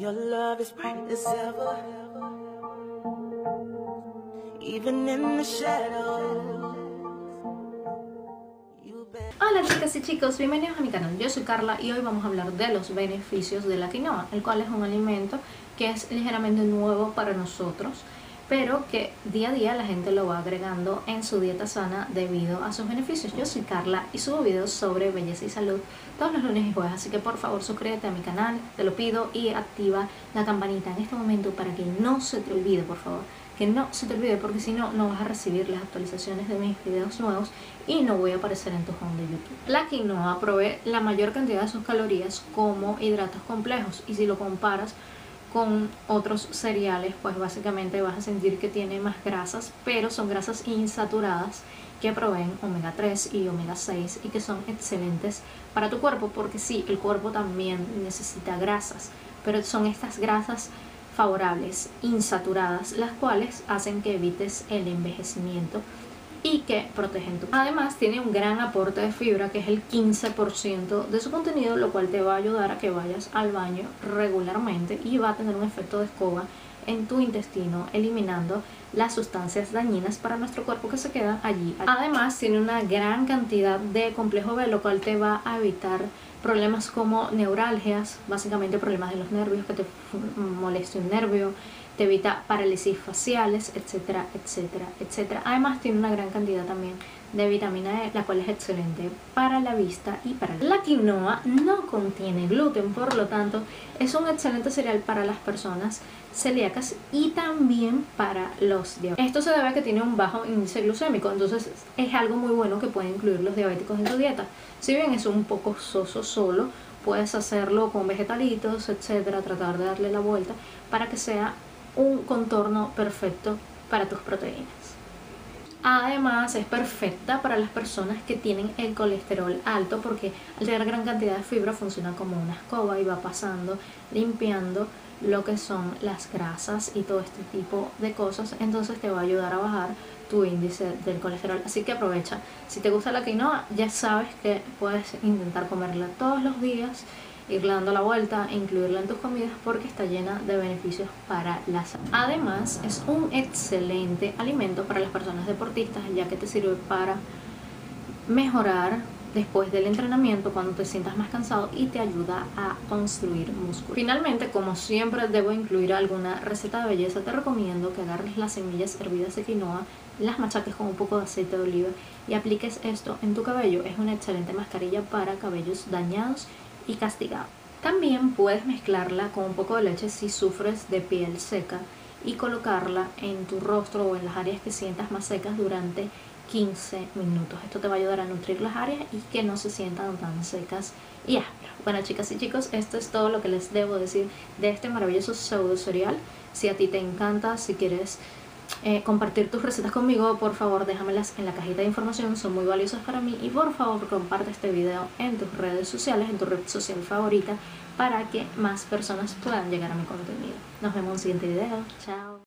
Your love is bright as ever, even in the shadows. Hola chicas y chicos, bienvenidos a mi canal. Yo soy Carla y hoy vamos a hablar de los beneficios de la quinoa, el cual es un alimento que es ligeramente nuevo para nosotros, pero que día a día la gente lo va agregando en su dieta sana debido a sus beneficios. Yo soy Carla y subo videos sobre belleza y salud todos los lunes y jueves, así que por favor suscríbete a mi canal, te lo pido, y activa la campanita en este momento para que no se te olvide, por favor. Que no se te olvide, porque si no, no vas a recibir las actualizaciones de mis videos nuevos y no voy a aparecer en tu home de YouTube. La quinoa provee la mayor cantidad de sus calorías como hidratos complejos, y si lo comparas con otros cereales, pues básicamente vas a sentir que tiene más grasas, pero son grasas insaturadas que proveen omega 3 y omega 6 y que son excelentes para tu cuerpo, porque sí, el cuerpo también necesita grasas, pero son estas grasas favorables, insaturadas, las cuales hacen que evites el envejecimiento y que protegen tu cuerpo. Además tiene un gran aporte de fibra, que es el 15% de su contenido, lo cual te va a ayudar a que vayas al baño regularmente y va a tener un efecto de escoba en tu intestino, eliminando las sustancias dañinas para nuestro cuerpo que se quedan allí. Además tiene una gran cantidad de complejo B, lo cual te va a evitar problemas como neuralgias, básicamente problemas de los nervios, que te moleste un nervio, te evita parálisis faciales, etcétera, etcétera, etcétera. Además tiene una gran cantidad también de vitamina E, la cual es excelente para la vista y para la quinoa. No contiene gluten, por lo tanto es un excelente cereal para las personas celíacas y también para los diabéticos. Esto se debe a que tiene un bajo índice glucémico, entonces es algo muy bueno que pueden incluir los diabéticos en tu dieta. Si bien es un poco soso solo, puedes hacerlo con vegetalitos, etcétera, tratar de darle la vuelta para que sea un contorno perfecto para tus proteínas. Además es perfecta para las personas que tienen el colesterol alto, porque al tener gran cantidad de fibra funciona como una escoba y va pasando, limpiando lo que son las grasas y todo este tipo de cosas. Entonces te va a ayudar a bajar tu índice del colesterol, así que aprovecha. Si te gusta la quinoa, ya sabes que puedes intentar comerla todos los días, irle dando la vuelta e incluirla en tus comidas, porque está llena de beneficios para la salud. Además es un excelente alimento para las personas deportistas, ya que te sirve para mejorar después del entrenamiento cuando te sientas más cansado y te ayuda a construir músculo. Finalmente, como siempre debo incluir alguna receta de belleza, te recomiendo que agarres las semillas hervidas de quinoa, las machaques con un poco de aceite de oliva y apliques esto en tu cabello. Es una excelente mascarilla para cabellos dañados y castigados. También puedes mezclarla con un poco de leche si sufres de piel seca y colocarla en tu rostro o en las áreas que sientas más secas durante 15 minutos. Esto te va a ayudar a nutrir las áreas y que no se sientan tan secas y ásperas. Bueno chicas y chicos, esto es todo lo que les debo decir de este maravilloso pseudo cereal. Si a ti te encanta, si quieres compartir tus recetas conmigo, por favor déjamelas en la cajita de información, son muy valiosas para mí, y por favor comparte este video en tus redes sociales, en tu red social favorita, para que más personas puedan llegar a mi contenido. Nos vemos en un siguiente video. Chao.